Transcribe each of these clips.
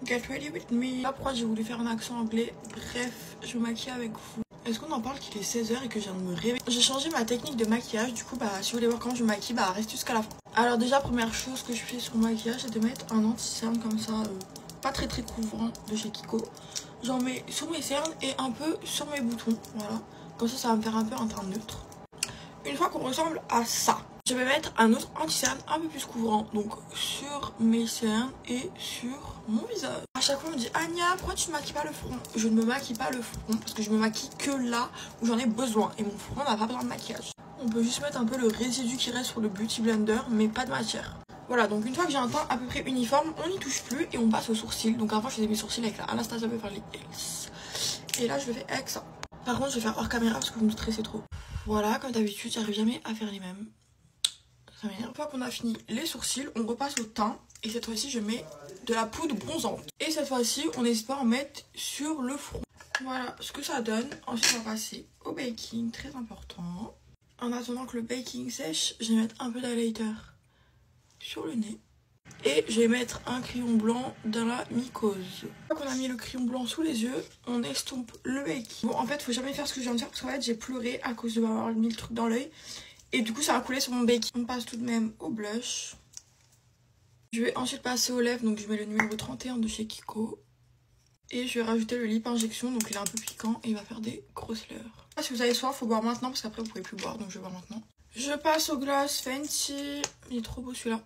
Get ready with me. Là, pourquoi j'ai voulu faire un accent anglais? Bref, je me maquille avec vous. Est-ce qu'on en parle qu'il est 16 h et que je viens de me réveiller? J'ai changé ma technique de maquillage. Du coup, si vous voulez voir comment je me maquille, restez jusqu'à la fin. Alors déjà, première chose que je fais sur mon maquillage, c'est de mettre un anti-cerne comme ça, pas très couvrant, de chez Kiko. J'en mets sur mes cernes et un peu sur mes boutons. Voilà. Comme ça va me faire un peu un teint neutre. Une fois qu'on ressemble à ça, je vais mettre un autre anti-cerne un peu plus couvrant, donc sur mes cernes et sur mon visage. À chaque fois on me dit Anya, pourquoi tu ne maquilles pas le front? Je ne me maquille pas le front parce que je me maquille que là où j'en ai besoin et mon front n'a pas besoin de maquillage. On peut juste mettre un peu le résidu qui reste sur le Beauty Blender mais pas de matière. Voilà, donc une fois que j'ai un teint à peu près uniforme, on n'y touche plus et on passe aux sourcils. Donc avant je faisais mes sourcils avec la Anastasia Beverly Hills et là je le fais avec ça. Par contre je vais faire hors caméra parce que vous me stressez trop. Voilà, comme d'habitude, j'arrive jamais à faire les mêmes. Ça m'énerve. Une fois qu'on a fini les sourcils, on repasse au teint. Et cette fois-ci, je mets de la poudre bronzante. Et cette fois-ci, on n'hésite pas à en mettre sur le front. Voilà ce que ça donne. Ensuite, on va passer au baking, très important. En attendant que le baking sèche, je vais mettre un peu d'highlighter sur le nez. Et je vais mettre un crayon blanc dans la mycose. Une fois qu'on a mis le crayon blanc sous les yeux, on estompe le baking. Bon, en fait, faut jamais faire ce que je viens de faire parce qu'en fait, j'ai pleuré à cause de m'avoir mis le truc dans l'œil. Et du coup, ça a coulé sur mon baking. On passe tout de même au blush. Je vais ensuite passer aux lèvres. Donc, je mets le numéro 31 de chez Kiko. Et je vais rajouter le lip injection. Donc, il est un peu piquant et il va faire des grosses lèvres. Si vous avez soif, faut boire maintenant parce qu'après, vous pouvez plus boire. Donc, je vais boire maintenant. Je passe au gloss Fenty. Il est trop beau celui-là.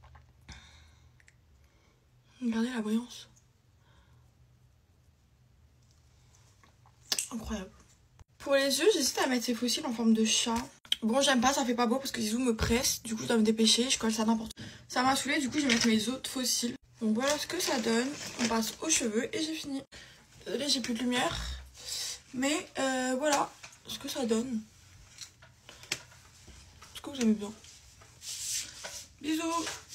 Regardez la brillance. Incroyable. Pour les yeux, j'hésite à mettre ces fossiles en forme de chat. Bon, j'aime pas, ça fait pas beau parce que les joues me pressent. Du coup, je dois me dépêcher, je colle ça n'importe où. Ça m'a saoulé, du coup, je vais mettre mes autres fossiles. Donc voilà ce que ça donne. On passe aux cheveux et j'ai fini. Désolée, j'ai plus de lumière. Mais voilà ce que ça donne. Est-ce que vous aimez bien? Bisous.